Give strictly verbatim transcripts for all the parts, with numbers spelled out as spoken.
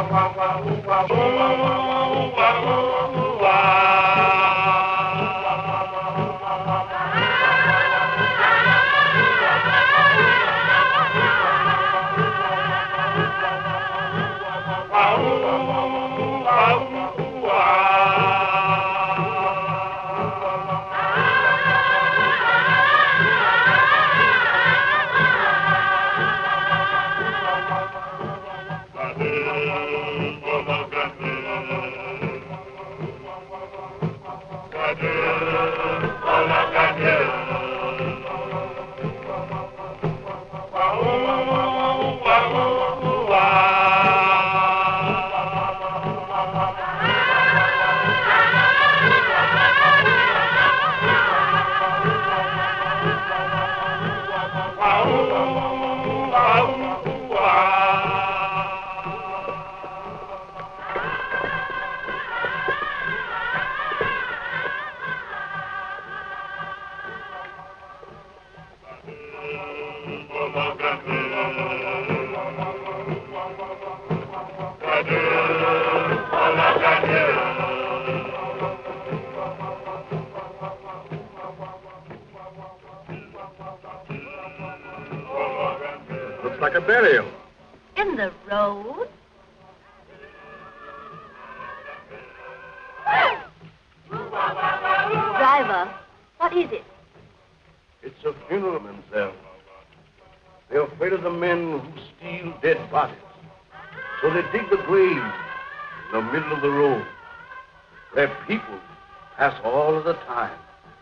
Like a burial. In the road? Driver, what is it? It's a funeral, mademoiselle. They're afraid of the men who steal dead bodies. So they dig the grave in the middle of the road, where people pass all of the time.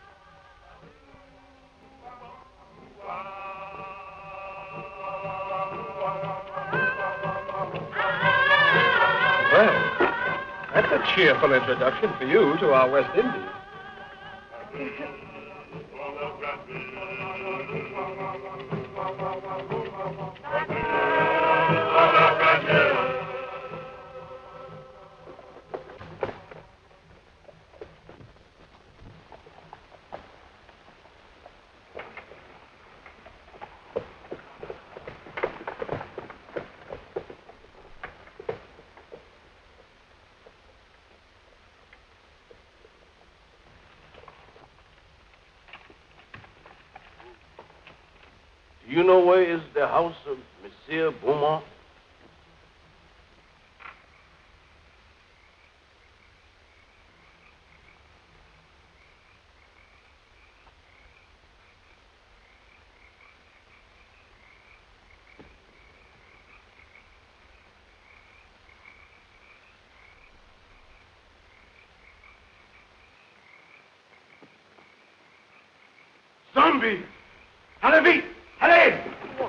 Well, that's a cheerful introduction for you to our West Indies. Do you know where is the house of Monsieur Beaumont? Zombie! Allez vite! Allez!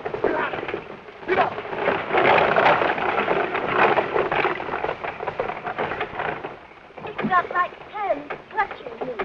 It's got like hands clutching me.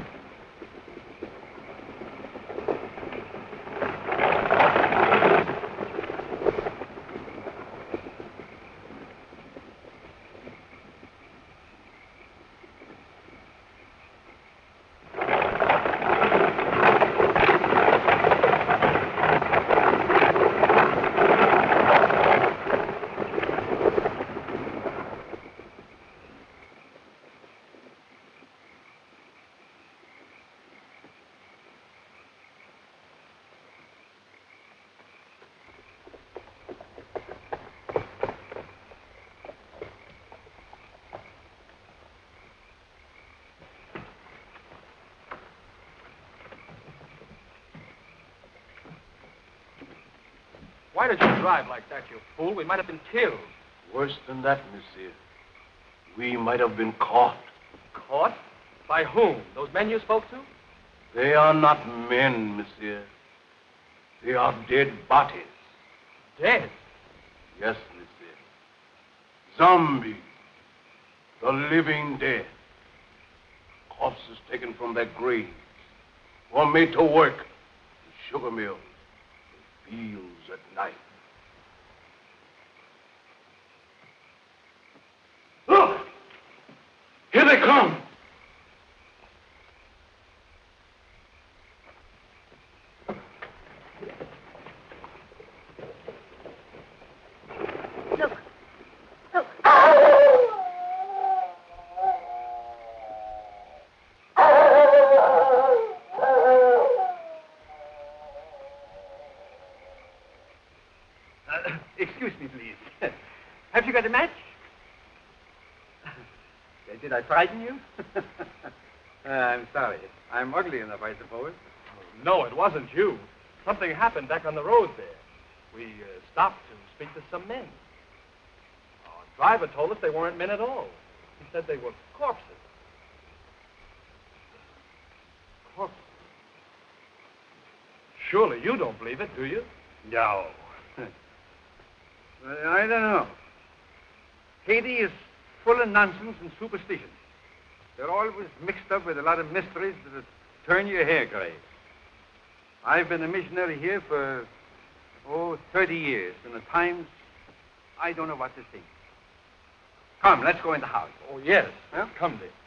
Why did you drive like that, you fool? We might have been killed. Worse than that, monsieur. We might have been caught. Caught? By whom? Those men you spoke to? They are not men, monsieur. They are dead bodies. Dead? Yes, monsieur. Zombies. The living dead. Corpses taken from their graves. Or made to work in sugar mills. Fields at night. Look! Here they come! Look. Look. got a match? Did I frighten you? uh, I'm sorry. I'm ugly enough, I suppose. No, it wasn't you. Something happened back on the road there. We uh, stopped to speak to some men. Our driver told us they weren't men at all. He said they were corpses. Corpses? Surely you don't believe it, do you? No. I don't know. Haiti is full of nonsense and superstition. They're always mixed up with a lot of mysteries that'll turn your hair gray. I've been a missionary here for, oh, thirty years, and at times, I don't know what to think. Come, let's go in the house. Oh, yes. Huh? Come, dear.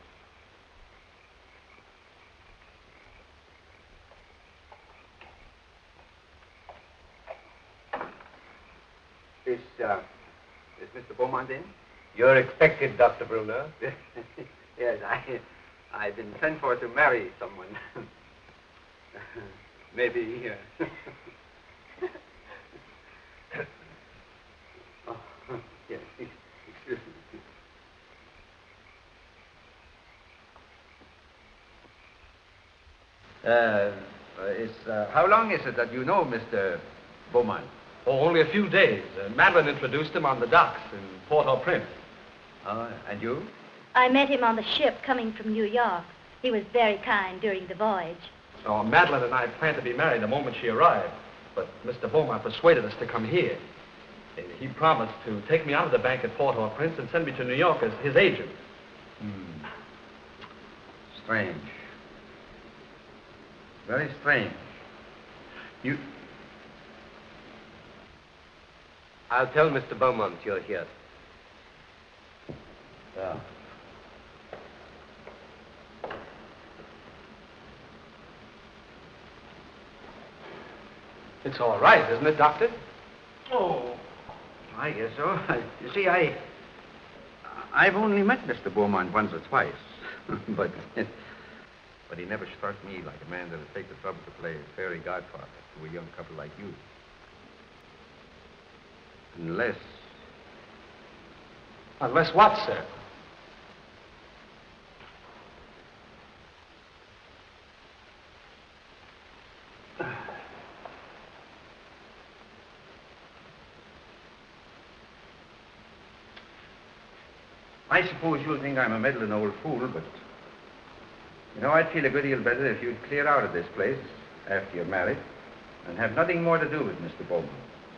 Is, uh, is Mister Beaumont in? You're expected, Doctor Bruner. Yes, I, I've been sent for to marry someone. Maybe, uh... oh, yes, excuse me. Uh, is, uh, how long is it that you know Mister Beaumont? Oh, only a few days. Uh, Madeline introduced him on the docks in Port-au-Prince. Uh, and you? I met him on the ship coming from New York. He was very kind during the voyage. So Madeline and I planned to be married the moment she arrived. But Mister Beaumont persuaded us to come here. Uh, He promised to take me out of the bank at Port-au-Prince and send me to New York as his agent. Hmm. Strange. Very strange. You... I'll tell Mister Beaumont you're here. Yeah. It's all right, isn't it, Doctor? Oh, I guess so. I, you see, I... I've only met Mister Beaumont once or twice. but... But he never struck me like a man that'll take the trouble to play fairy godfather to a young couple like you. Unless... Unless what, sir? I suppose you'll think I'm a meddling old fool, but... You know, I'd feel a good deal better if you'd clear out of this place after you're married and have nothing more to do with Mister Beaumont.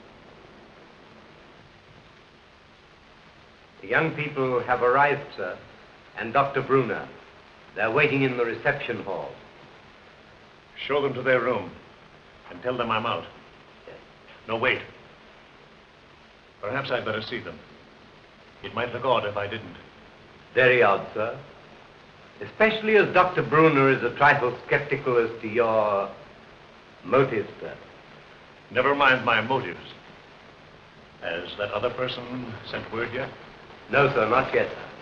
The young people have arrived, sir, and Doctor Bruner. They're waiting in the reception hall. Show them to their room and tell them I'm out. Yes. No, wait. Perhaps I'd better see them. It might look odd if I didn't. Very odd, sir. Especially as Doctor Bruner is a trifle skeptical as to your motives, sir. Never mind my motives. Has that other person sent word yet? No, sir, not yet, sir.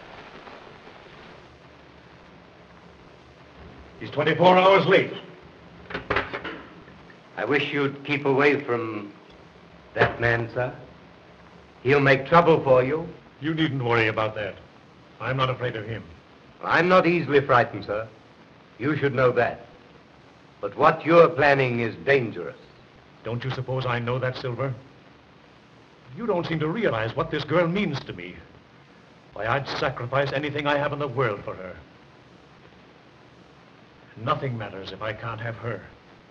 He's twenty-four hours late. I wish you'd keep away from that man, sir. He'll make trouble for you. You needn't worry about that. I'm not afraid of him. I'm not easily frightened, sir. You should know that. But what you're planning is dangerous. Don't you suppose I know that, Silver? You don't seem to realize what this girl means to me. Why, I'd sacrifice anything I have in the world for her. Nothing matters if I can't have her.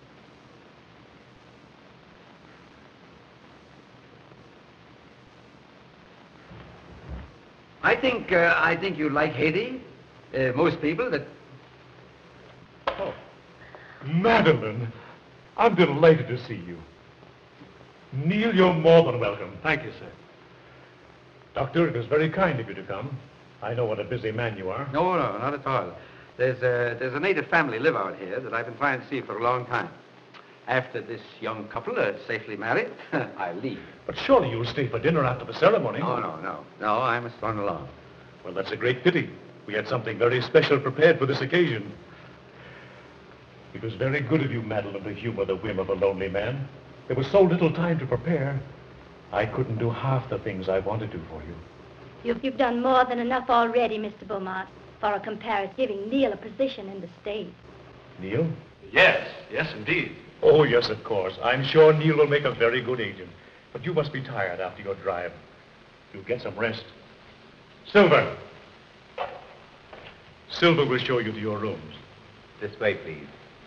I think, uh, I think you like Haiti. Uh, most people that... Oh, Madeline, I'm delighted to see you. Neil, you're more than welcome. Thank you, sir. Doctor, it was very kind of you to come. I know what a busy man you are. No, no, not at all. There's a, there's a native family live out here that I've been trying to see for a long time. After this young couple are safely married, I'll leave. But surely you'll stay for dinner after the ceremony. No, no, no. No, I must run along. Well, that's a great pity. We had something very special prepared for this occasion. It was very good of you, Madeline, to humor the whim of a lonely man. There was so little time to prepare. I couldn't do half the things I wanted to for you. You've, you've done more than enough already, Mister Beaumont, for a comparison, giving Neil a position in the state. Neil? Yes, yes, indeed. Oh, yes, of course. I'm sure Neil will make a very good agent. But you must be tired after your drive. You'll get some rest. Silver! Silver will show you to your rooms. This way, please.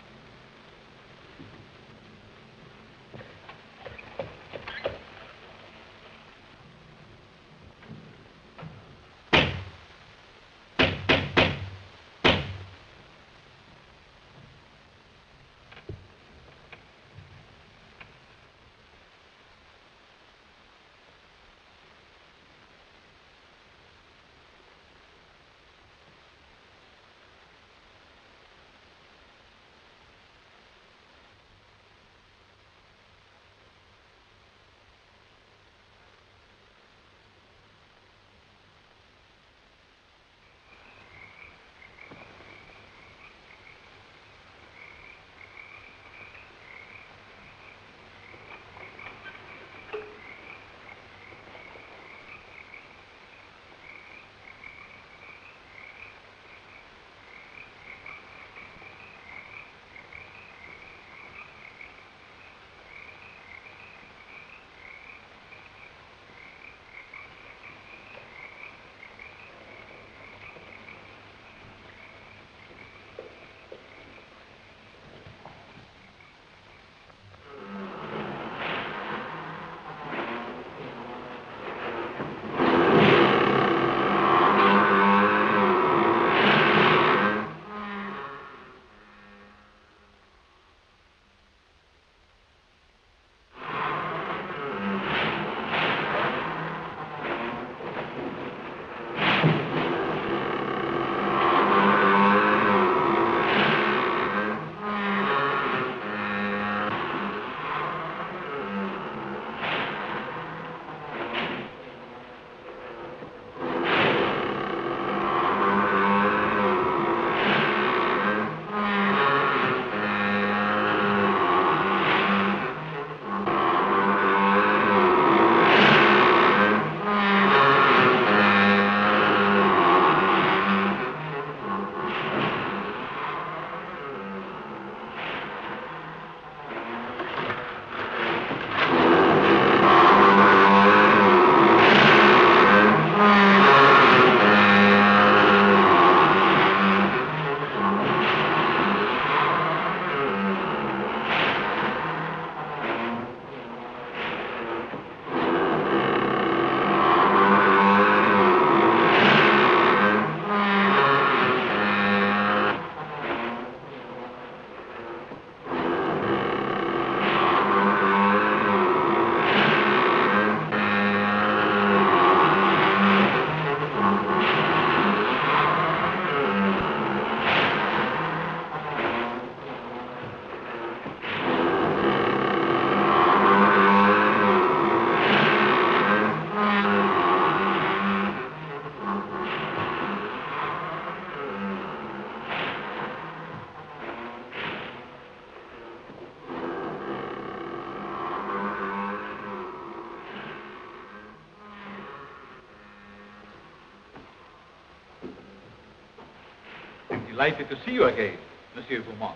Delighted to see you again, Monsieur Beaumont.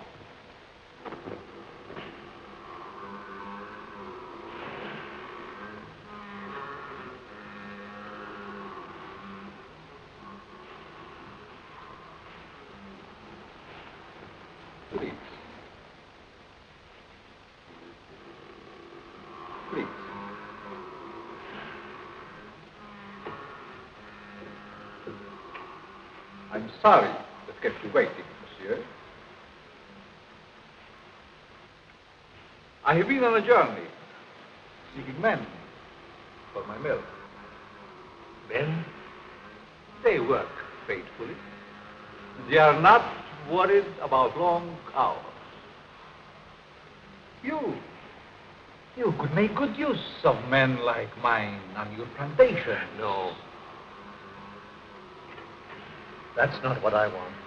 Please. Please. I'm sorry that kept you waiting, monsieur. I have been on a journey, seeking men for my mill. Men? They work faithfully. They are not worried about long hours. You, you could make good use of men like mine on your plantation. No. That's not what I want.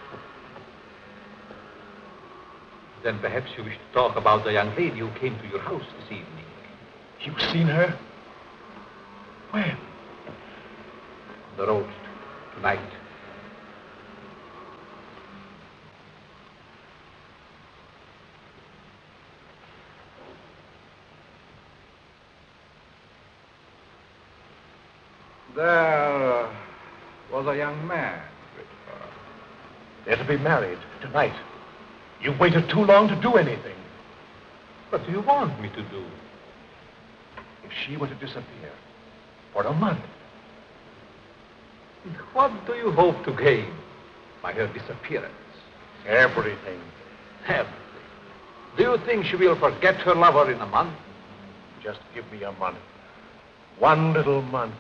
Then perhaps you wish to talk about the young lady who came to your house this evening. You've seen her? When? the roast tonight. There was a young man, Victor. They're to be married tonight. You've waited too long to do anything. What do you want me to do? If she were to disappear for a month, What do you hope to gain by her disappearance? everything. Everything. Do you think she will forget her lover in a month? Just give me a month. One little month.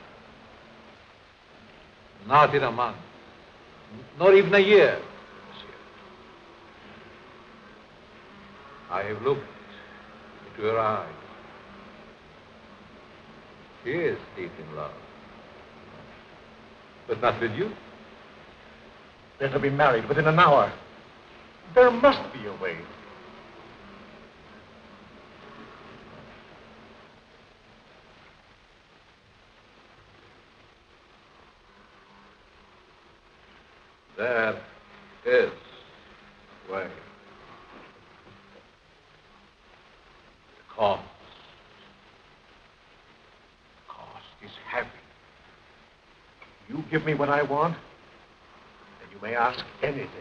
Not in a month. Not even a year, monsieur. I have looked into her eyes. She is deep in love. But not with you. They're to be married within an hour. There must be a way. There is a way. The cost. The cost is heavy. You give me what I want, and you may ask anything.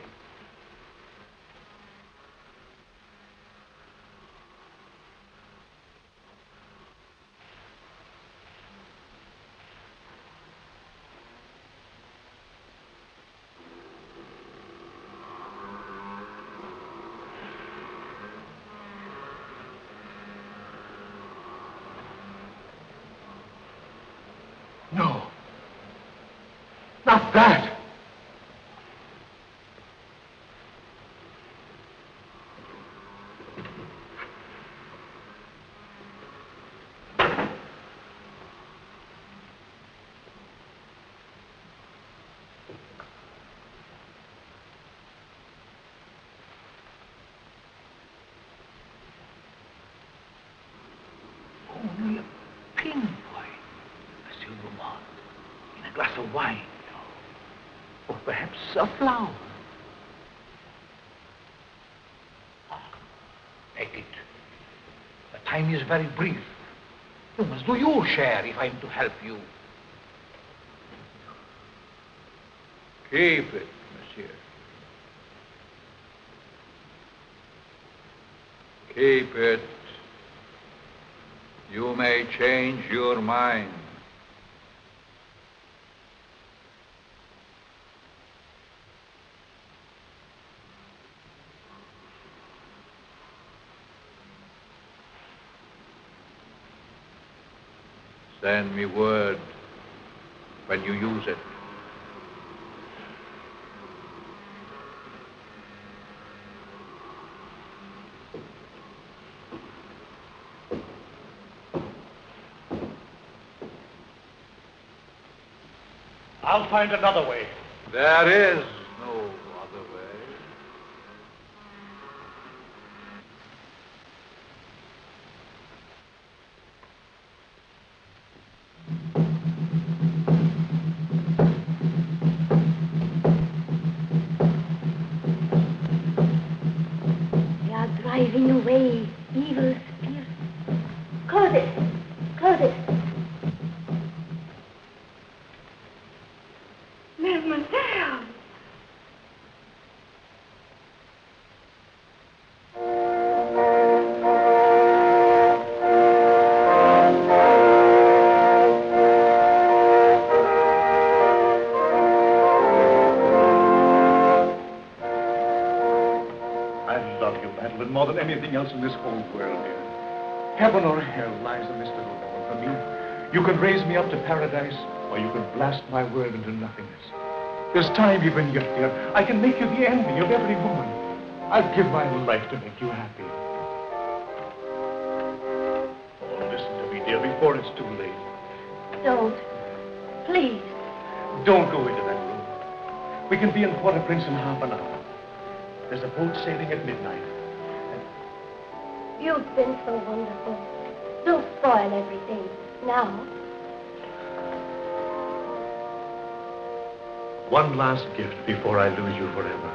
No. Not that. Only a pinpoint, Monsieur Beaumont, in a glass of wine. Or perhaps a flower. Take it. The time is very brief. You must do your share if I am to help you. Keep it, monsieur. Keep it. You may change your mind. Send me word when you use it. I'll find another way. There is no other way. They are driving away evil spirits. Close it. Close it. Mademoiselle. More than anything else in this whole world, dear. Heaven or hell lies a mystery for me. You can raise me up to paradise, or you can blast my world into nothingness. There's time even yet, dear. I can make you the envy of every woman. I'll give my life to make you happy. Oh, listen to me, dear, before it's too late. Don't. Please. Don't go into that room. We can be in Port-au-Prince in half an hour. There's a boat sailing at midnight. You've been so wonderful. Don't spoil everything now. One last gift before I lose you forever.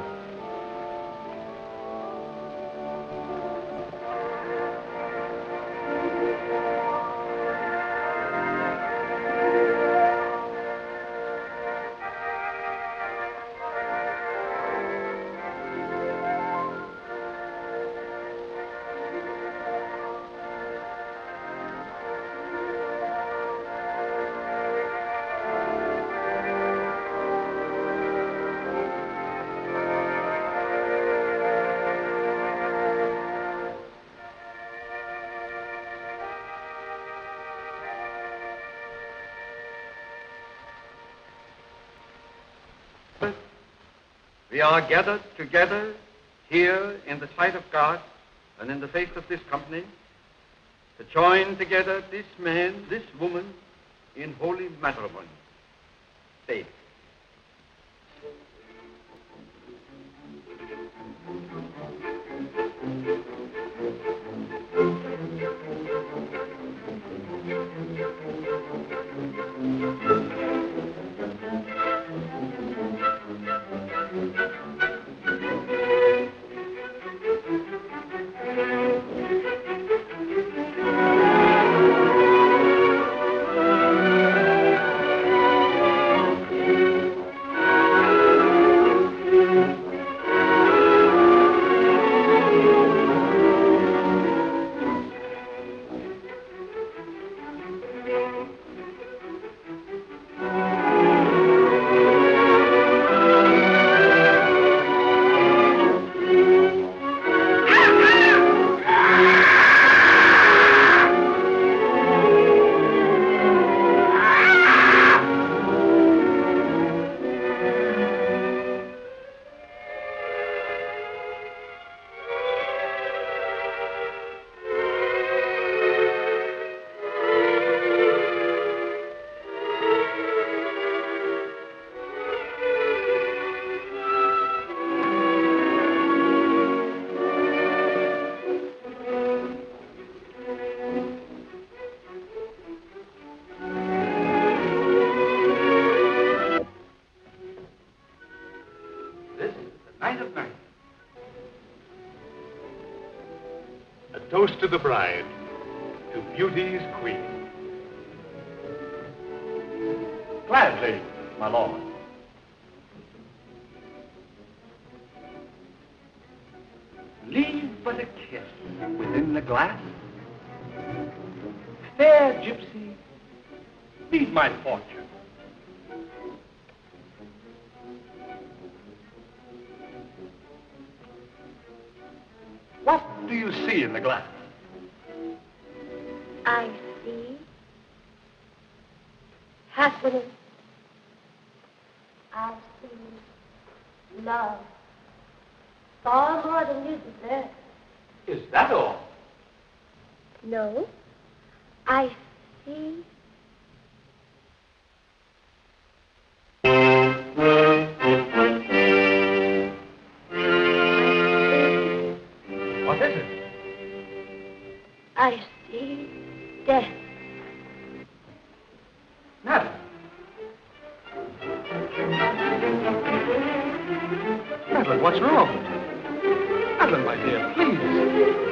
We are gathered together here in the sight of God and in the face of this company to join together this man, this woman in holy matrimony. Faith. Toast to the bride, to beauty's queen. Gladly, my lord. Leave but a kiss within the glass. Fair gypsy, Meet my fortune. What do you see in the glass? I see happiness. I see love. Far more than you deserve. Is that all? No, I see. What is it? I see death. Madam. Madeline, what's wrong? Madeline, my dear, please.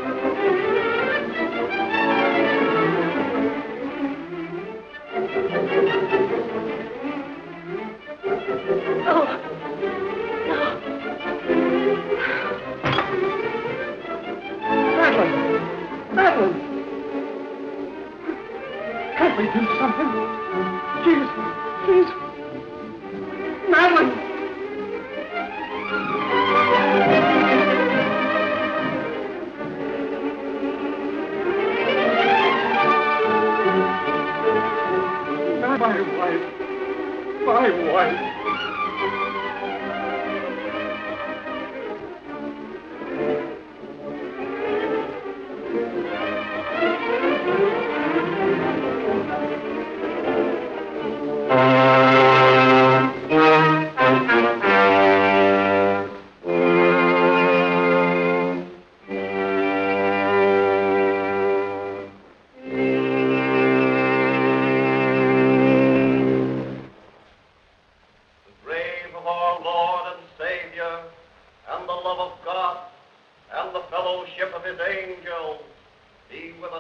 Oh, no. Madeline! Madeline! Can't we do something? Please, please. Madeline! My wife. My wife. Uh...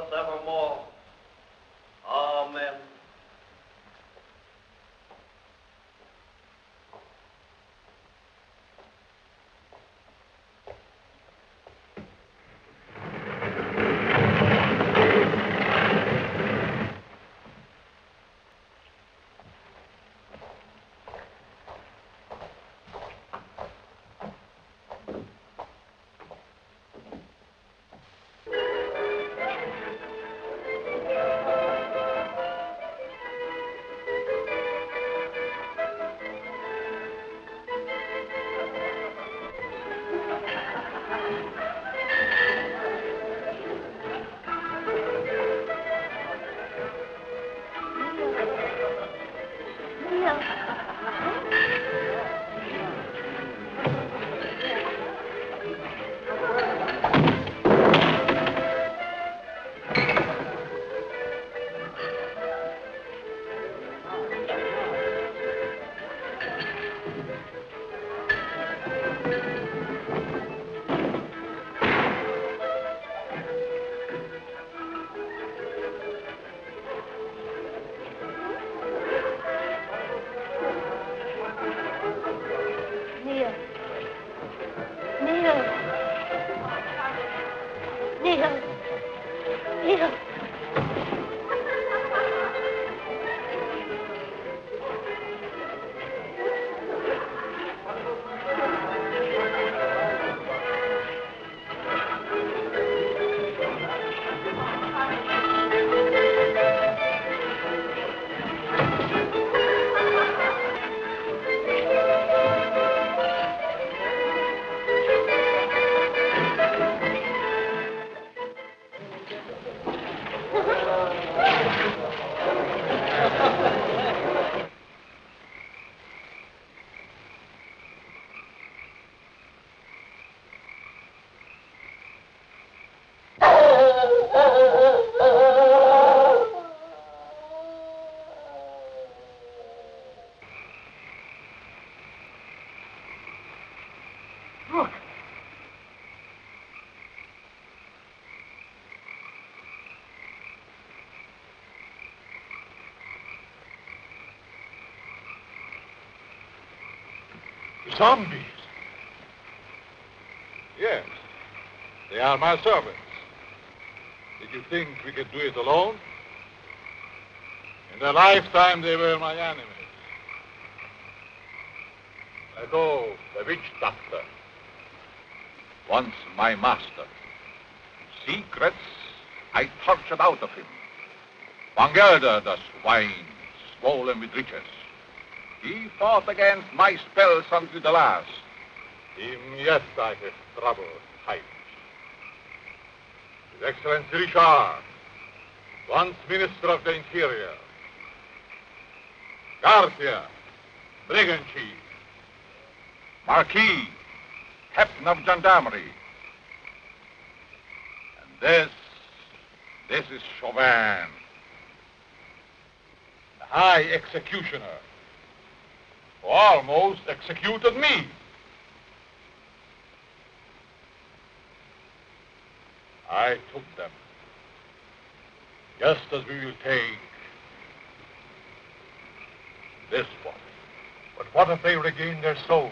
us evermore. Amen. Zombies? Yes. They are my servants. Did you think we could do it alone? In their lifetime, they were my enemies. Ago, the witch doctor. Once my master. Secrets I tortured out of him. Bangelder, the swine, swollen with riches. He fought against my spells until the last. Him, yes, I have troubled times. His Excellency Richard, once Minister of the Interior. Garcia, Brigand Chief. Marquis, Captain of Gendarmerie. And this, this is Chauvin, the High Executioner, who almost executed me. I took them, just as we will take this one. But what if they regain their souls?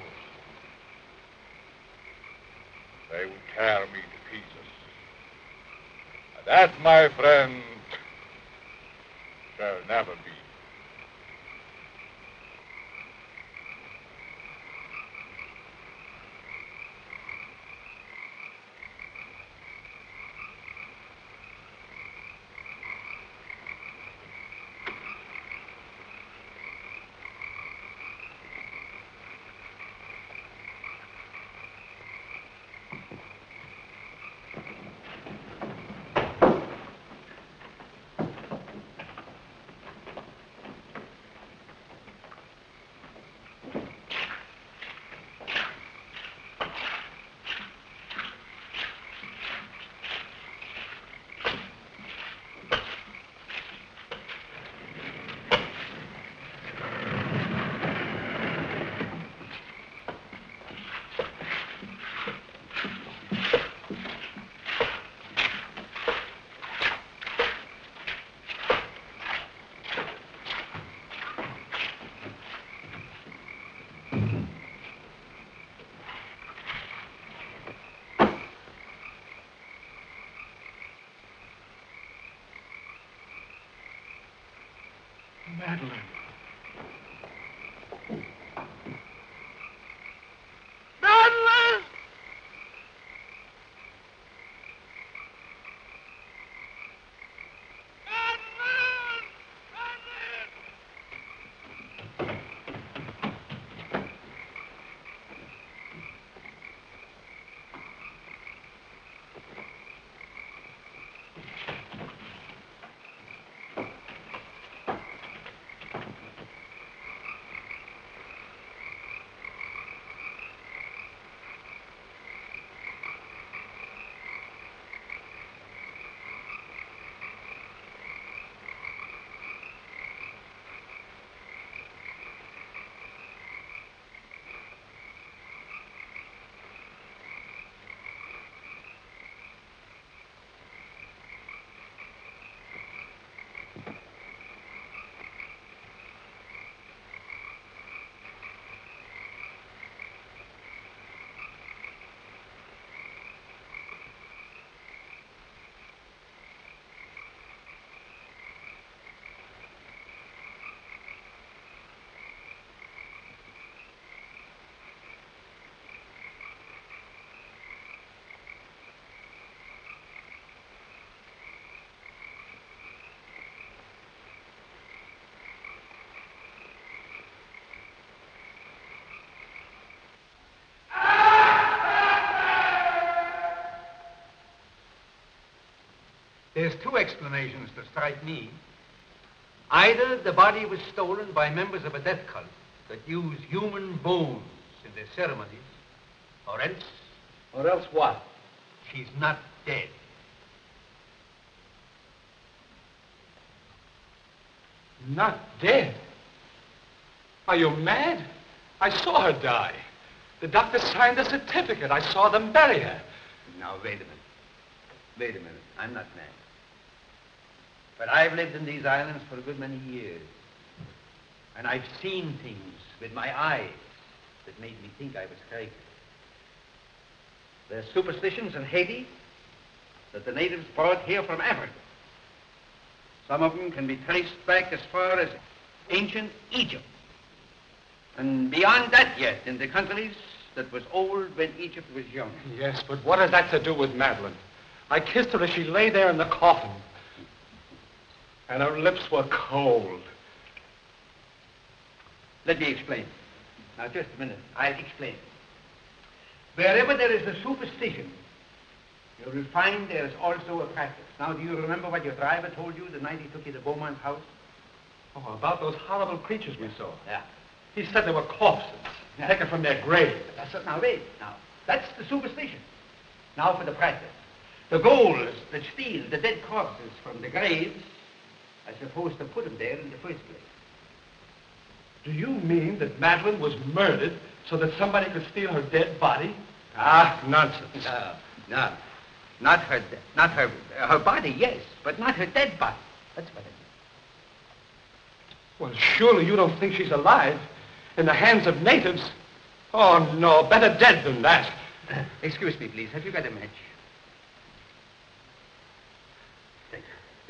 They would tear me to pieces. And that, my friend, shall never be. Madeline. Madeline! There's two explanations that strike me. Either the body was stolen by members of a death cult that use human bones in their ceremonies, or else... Or else what? She's not dead. Not dead? Are you mad? I saw her die. The doctor signed a certificate. I saw them bury her. Now, wait a minute. Wait a minute. I'm not mad. But I've lived in these islands for a good many years. And I've seen things with my eyes that made me think I was crazy. There's superstitions in Haiti that the natives brought here from Africa. Some of them can be traced back as far as ancient Egypt. And beyond that yet, in the countries that was old when Egypt was young. Yes, but what has that to do with Madeline? I kissed her as she lay there in the coffin. And her lips were cold. Let me explain. Now, just a minute. I'll explain. Wherever there is a superstition, you will find there is also a practice. Now, do you remember what your driver told you the night he took you to Beaumont's house? Oh, about those horrible creatures we saw. Yeah. He said they were corpses, Yeah. taken from their graves. That's it. Now, wait. Now, that's the superstition. Now for the practice. The ghouls that steal the dead corpses from the graves are supposed to put them there in the first place. Do you mean that Madeline was murdered so that somebody could steal her dead body? Ah, nonsense. No, no. Not her, de- not her, her body, yes, but not her dead body. That's what it is. Well, surely you don't think she's alive in the hands of natives? Oh, no, better dead than that. Excuse me, please. Have you got a match? Thanks.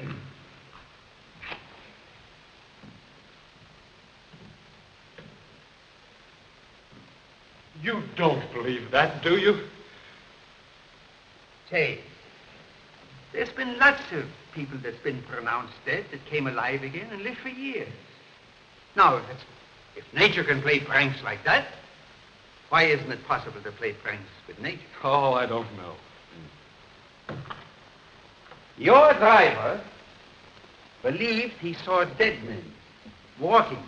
You don't believe that, do you? Say, there's been lots of people that's been pronounced dead that came alive again and lived for years. Now, if, it's, if nature can play pranks like that, why isn't it possible to play pranks with nature? Oh, I don't know. Your driver believed he saw dead men walking.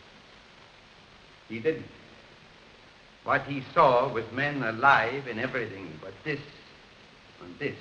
He didn't. What he saw was men alive and everything but this and this.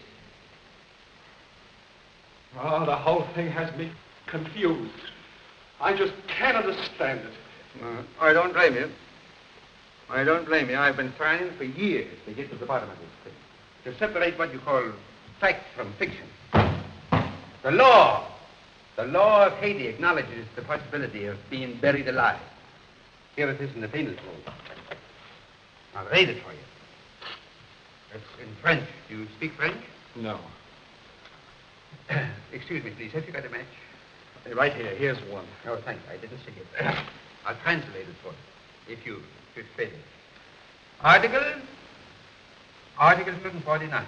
Oh, the whole thing has me confused. I just can't understand it. Uh, I don't blame you. I don't blame you. I've been trying for years to get to the bottom of this thing. To separate what you call fact from fiction. The law, the law of Haiti acknowledges the possibility of being buried alive. Here it is in the penal code. I'll read it for you. It's in French. Do you speak French? No. Excuse me, please. Have you got a match? Hey, right here. Here's one. Oh, thanks. I didn't see it. I'll translate it for you, if you should fit it. Article, Article one forty-nine.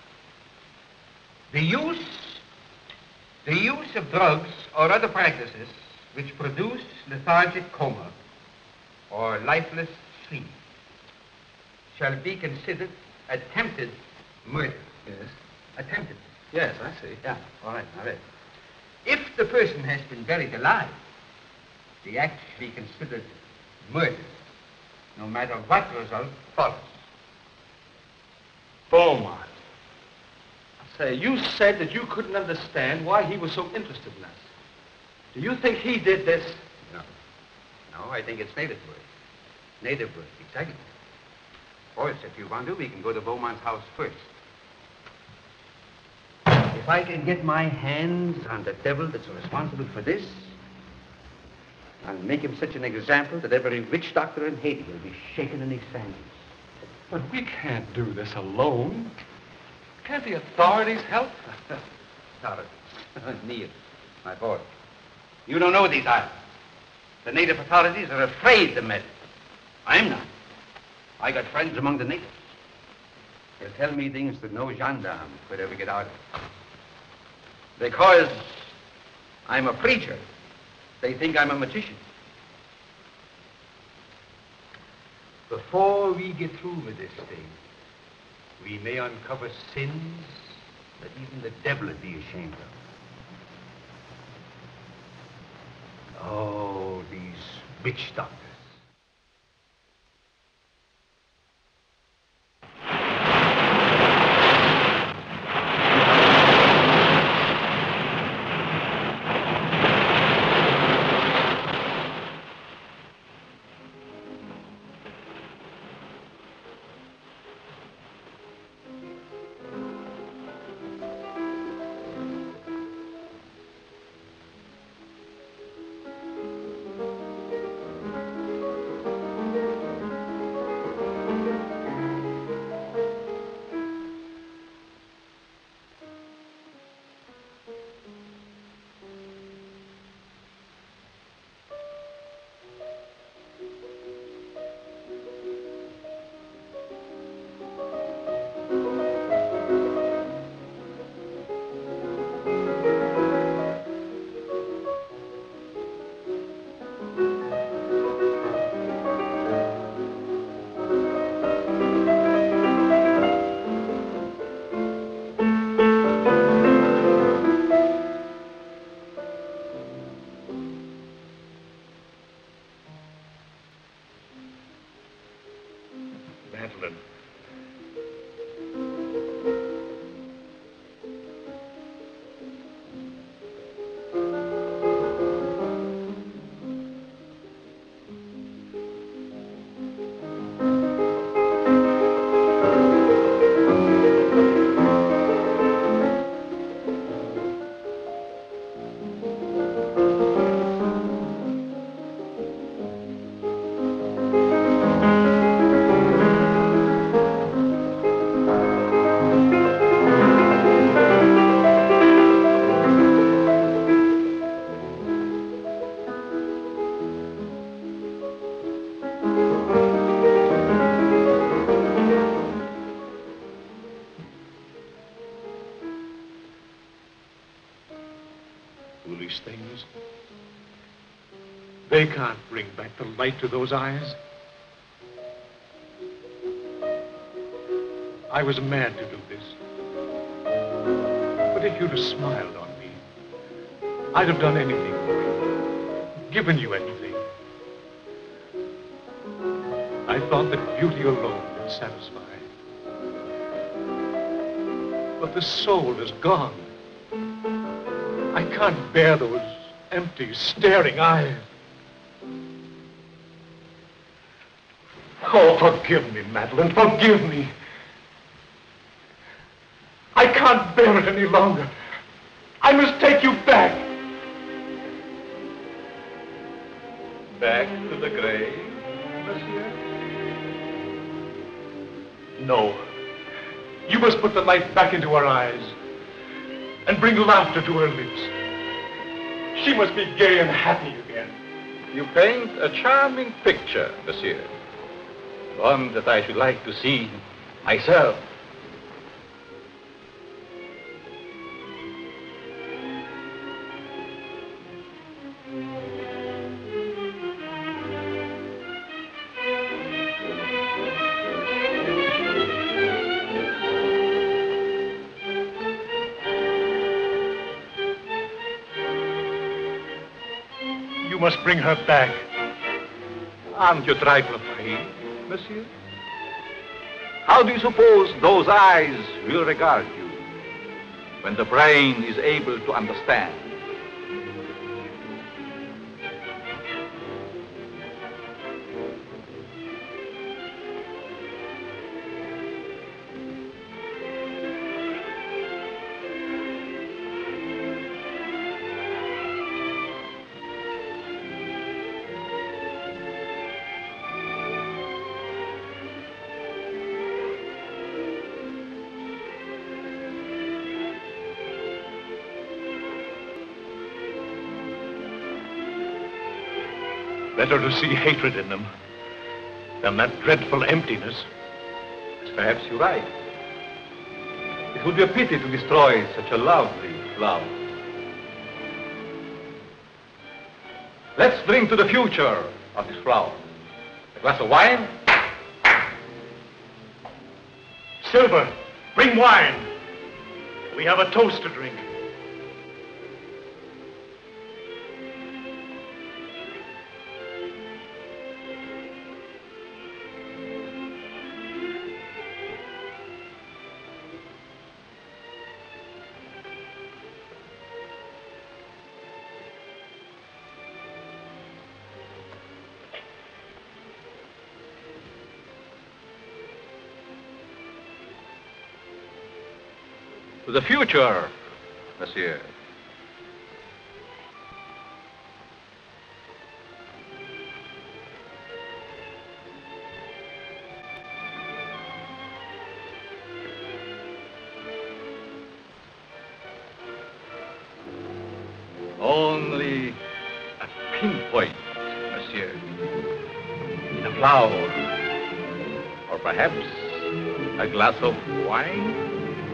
The use, the use of drugs or other practices which produce lethargic coma or lifeless sleep shall be considered attempted murder. Yes. Attempted. Yes, I see. Yeah, all right, all right. If the person has been buried alive, the act shall be considered murder, no matter what result follows. Beaumont. Say, you said that you couldn't understand why he was so interested in us. Do you think he did this? No. No, I think it's native work. Native work, exactly. Of course, if you want to, we can go to Beaumont's house first. If I can get my hands on the devil that's responsible for this, I'll make him such an example that every witch doctor in Haiti will be shaken in his sandals. But we can't do this alone. Can't the authorities help? Authorities? Neil, my boy, you don't know these islands. The native authorities are afraid to meddle. I'm not. I got friends among the natives. They'll tell me things that no gendarme could ever get out of. Because I'm a preacher, they think I'm a magician. Before we get through with this thing, we may uncover sins that even the devil would be ashamed of. Oh, these witch doctors. Foolish things. They can't bring back the light to those eyes. I was mad to do this. But if you'd have smiled on me, I'd have done anything for you, given you anything. I thought that beauty alone would satisfy. But the soul is gone. I can't bear those empty, staring eyes. Oh, forgive me, Madeline, forgive me. I can't bear it any longer. I must take you back. Back to the grave, monsieur? No. You must put the light back into her eyes and bring laughter to her lips. She must be gay and happy again. You paint a charming picture, monsieur. One that I should like to see myself. You must bring her back. Aren't you trifle afraid, monsieur? How do you suppose those eyes will regard you when the brain is able to understand? Better to see hatred in them than that dreadful emptiness. Perhaps you're right. It would be a pity to destroy such a lovely flower. Let's drink to the future of this flower. A glass of wine? Silver, bring wine. We have a toast to drink. To the future, monsieur. Only a pinpoint, monsieur, in a flower, or perhaps a glass of wine.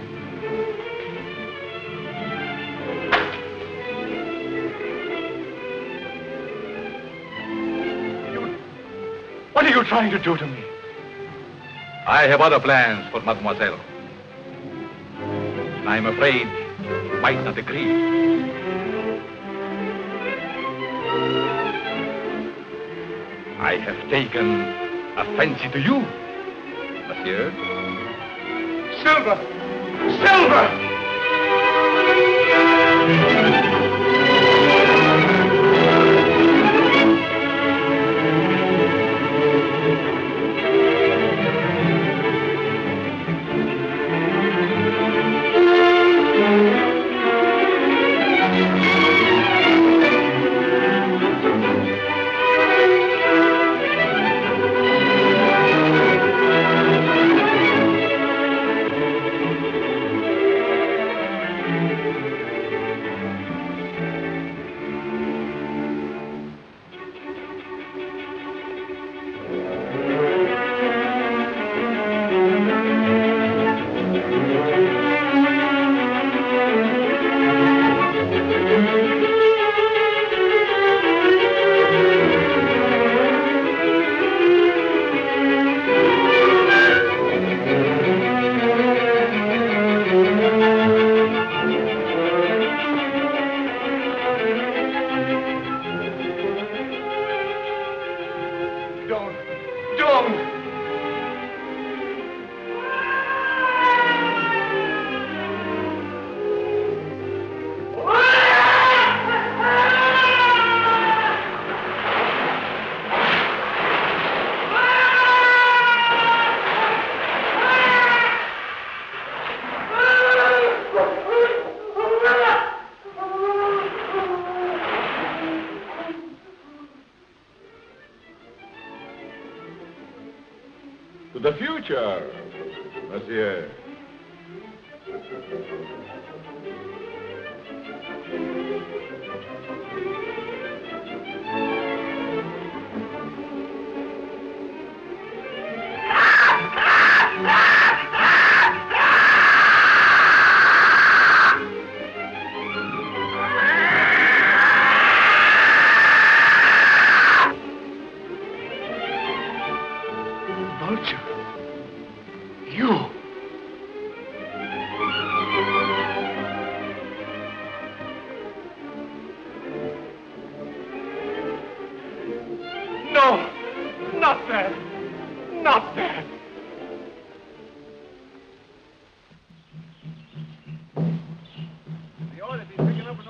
What are you trying to do to me? I have other plans for mademoiselle. I'm afraid you might not agree. I have taken a fancy to you, monsieur. Silver! Silver! To the future, monsieur.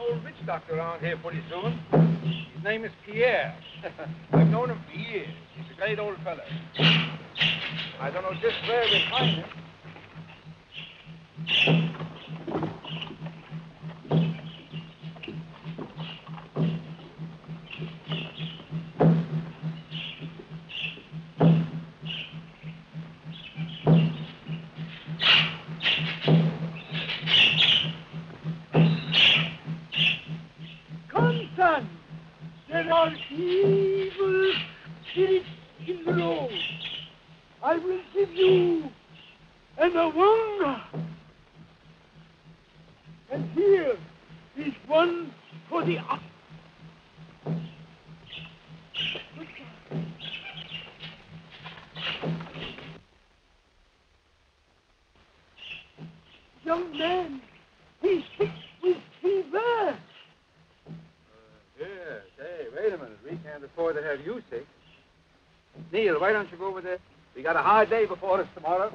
old witch doctor around here pretty soon. His name is Pierre. I've known him for years. He's a great old fella. I don't know just where we'll find him. There are evil spirits in the road. I will give you an awanga. And here is one for the up. Young man, he's sick with fever. Yes, hey, wait a minute. We can't afford to have you sick. Neil, why don't you go over there? We got a hard day before us tomorrow.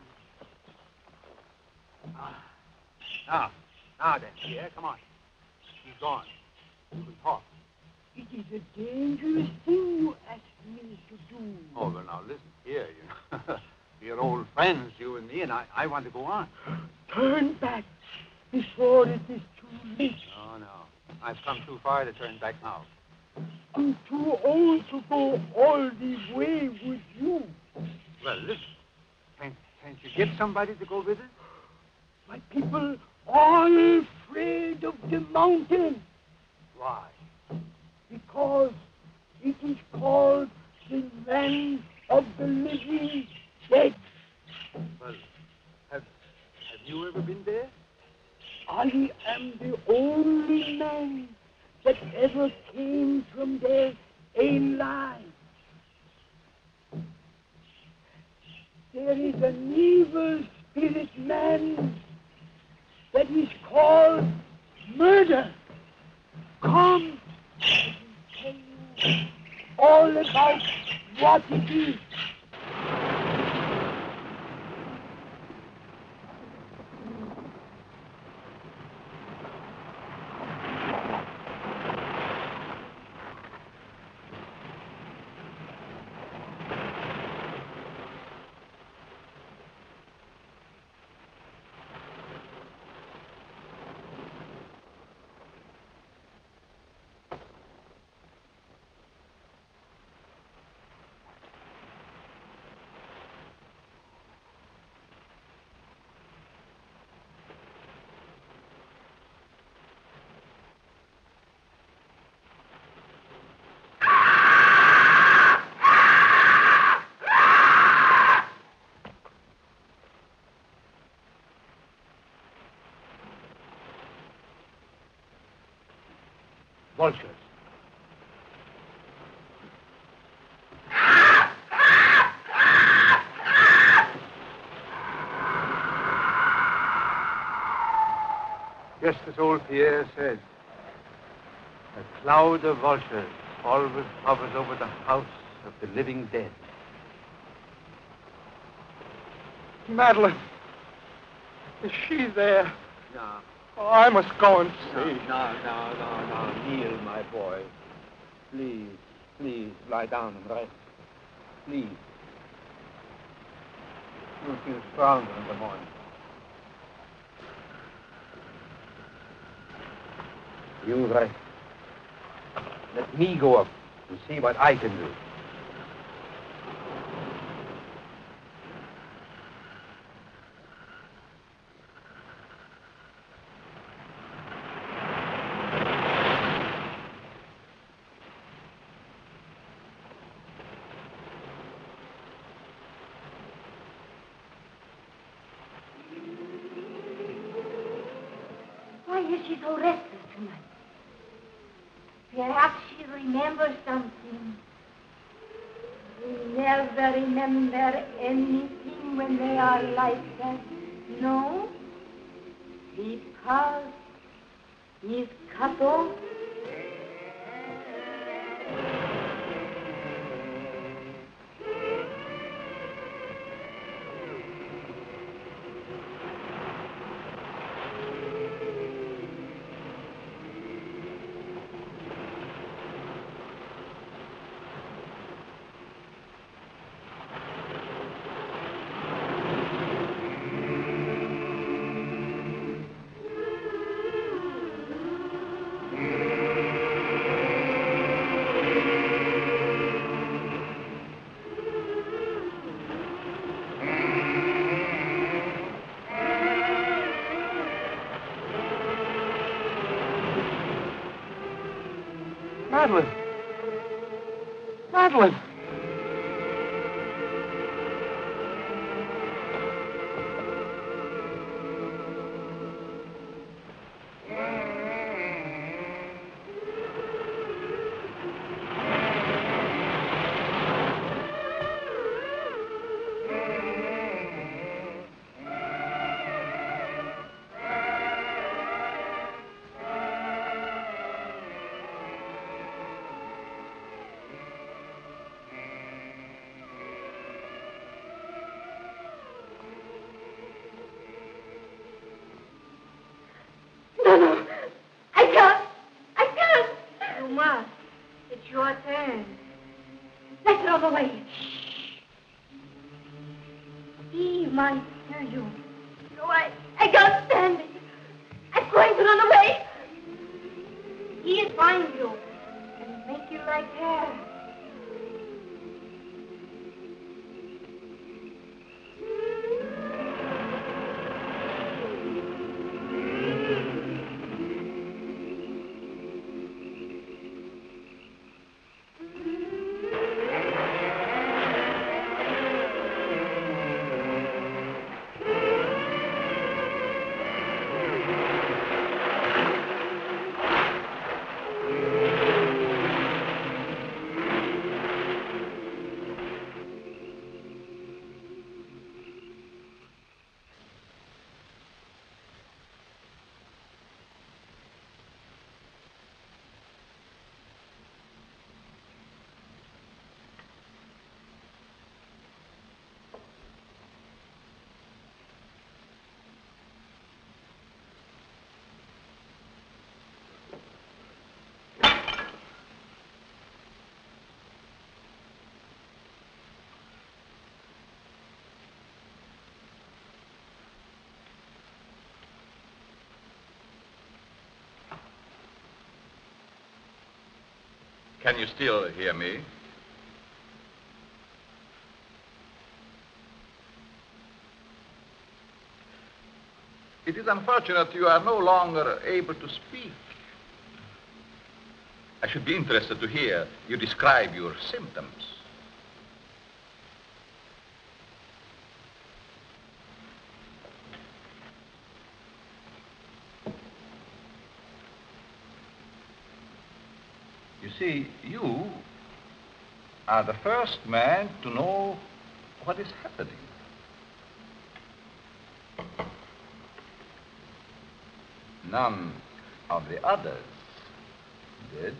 Ah. Now, now then, yeah, come on. He's gone. You can talk. It is a dangerous thing you ask me to do. Oh, well, now, listen here. You know. We're old friends, you and me, and I, I want to go on. Turn back before it is too late. No, no. I've come too far to turn back now. I'm too old to go all the way with you. Well, listen. Can't, can't you get somebody to go with us? My people are afraid of the mountain. Why? Because it is called the land of the living dead. Well, have, have you ever been there? I am the only man that ever came from there alive. There is an evil spirit man that is called murder. Come, I will tell you all about what it is. Vultures. Just as old Pierre said, a cloud of vultures always hovers over the house of the living dead. Madeline. Is she there? No. Oh, I must go and No, see. no, no, no, no. Neil, my boy. Please, please, lie down and rest. Please. You'll feel stronger in the morning. You rest. Let me go up and see what I can do. Why is she so restless tonight? Perhaps she remembers something. We never remember anything when they are like that. No? Because he's cut off. Madeline. Madeline. No, no. I can't. I can't. You must. It's your turn. Let's get on the way. He might hear you. No, I, I can't stand it. I'm going to run away. He'll find you and make you like her. Can you still hear me? It is unfortunate you are no longer able to speak. I should be interested to hear you describe your symptoms. You see, you are the first man to know what is happening. None of the others did.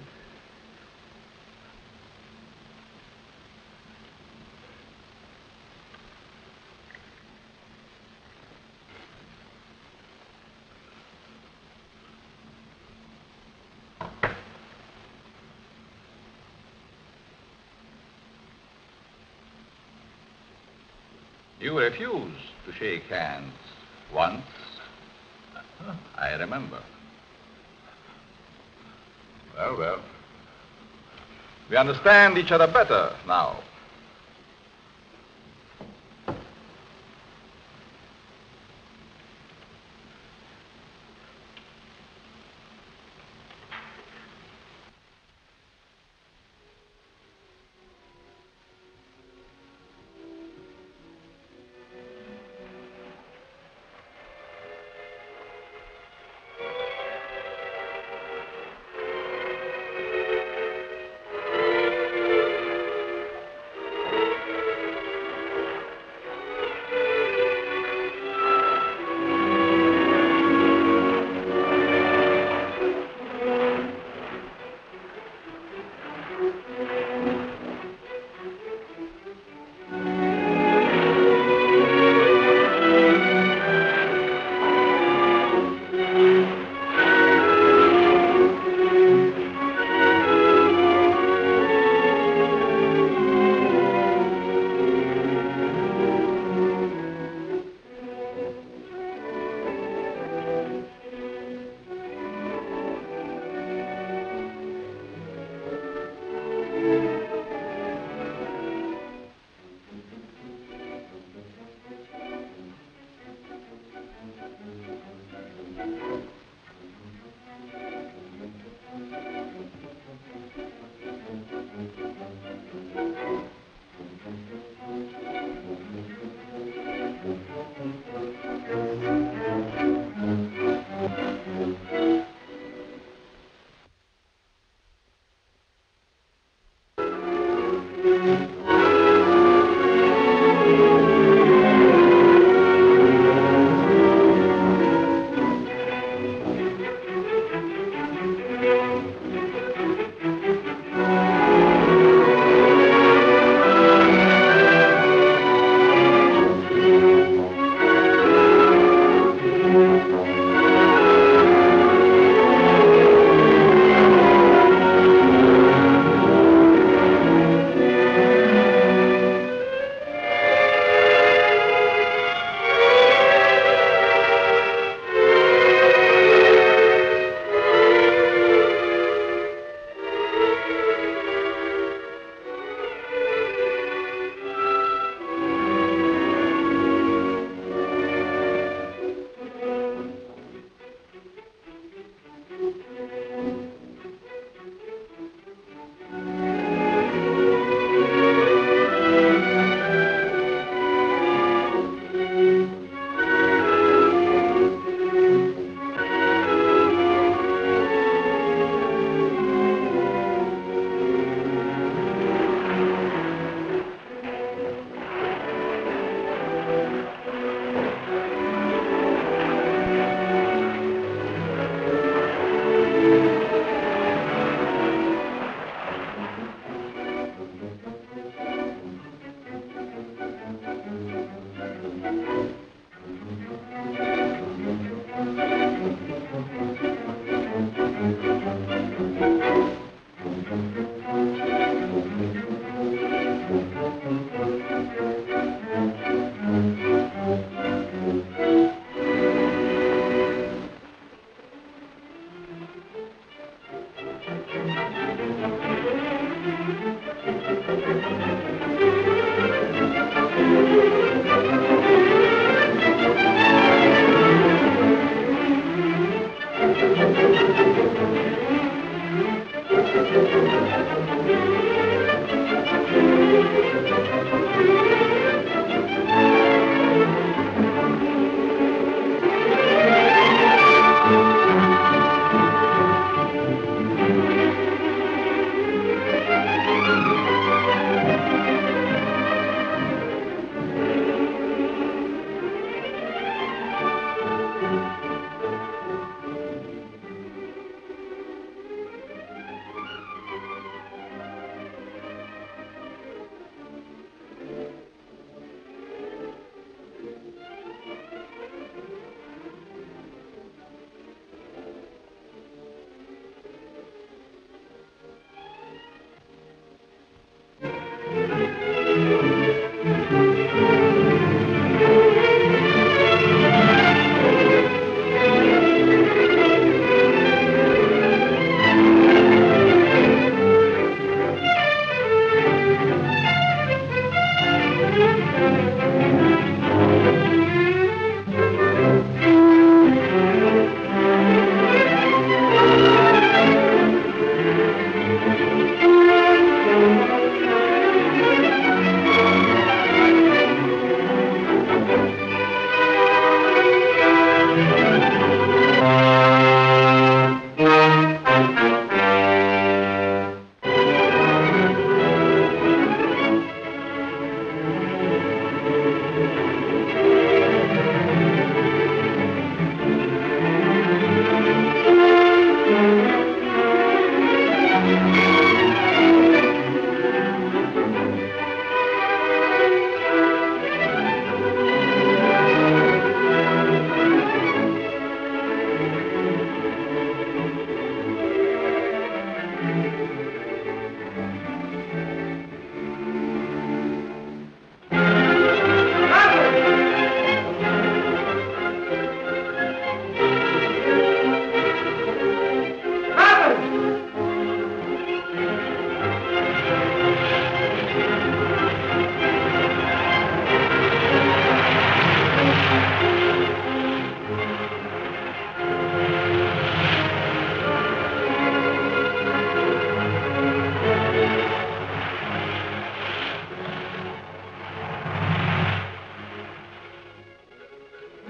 You refused to shake hands once. I remember. Well, well. We understand each other better now.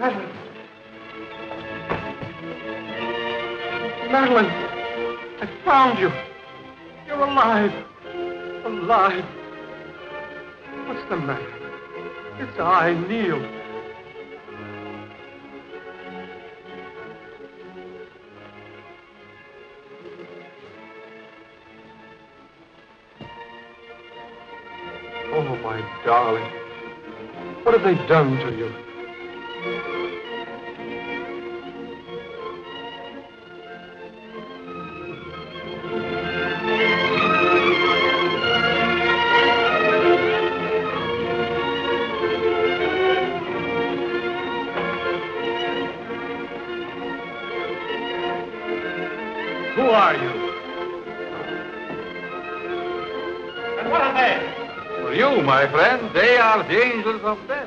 Madeline. Madeline, I found you. You're alive. Alive. What's the matter? It's I, Neil. Oh, my darling. What have they done to you? Who are you? And what are they? For you, my friend, they are the angels of death.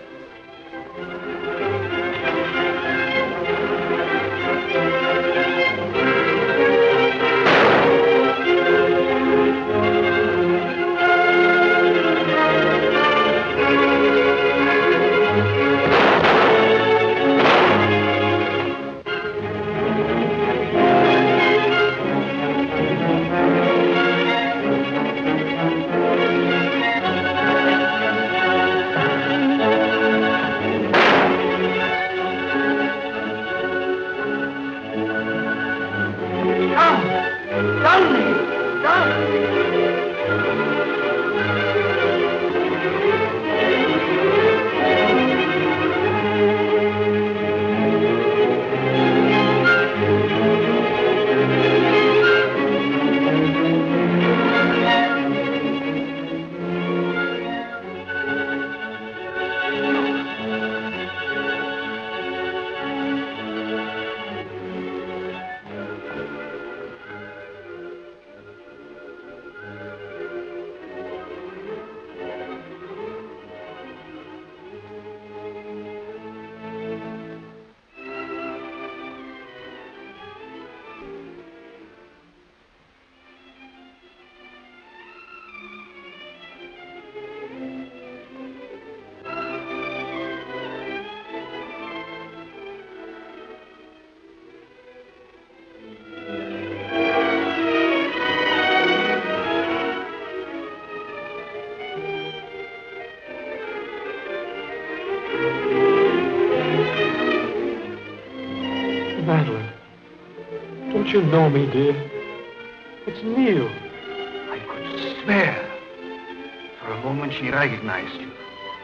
Madeline, don't you know me, dear? It's Neil. I could swear. For a moment she recognized you.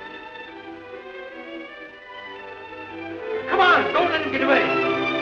Come on, don't let him get away.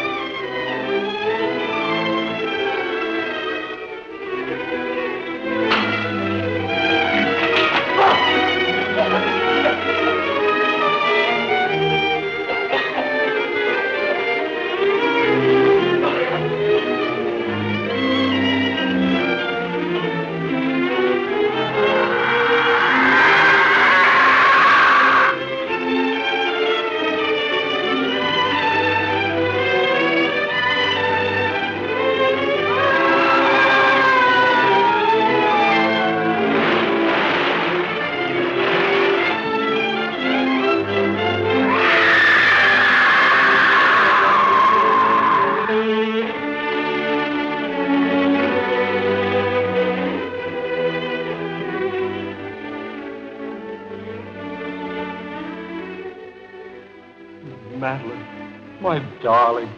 Madeline, my darling.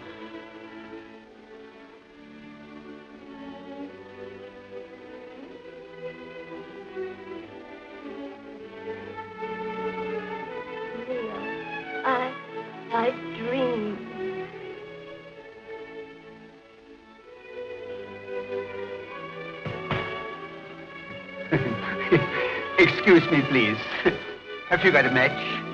I, I dreamed. Excuse me, please. Have you got a match?